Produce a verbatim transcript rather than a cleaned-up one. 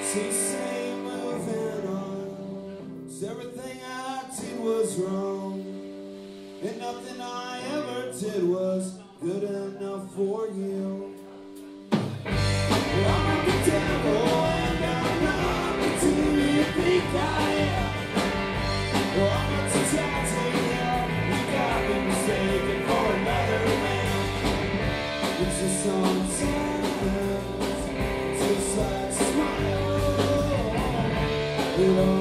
So you say moving on, 'cause everything I did was wrong, and nothing I ever did was good enough for you. I'm not the devil and I'm not the dude you think I am. Well, I'm not the tattoo, you got me mistaken for another man. It's just sometimes just like smile. You know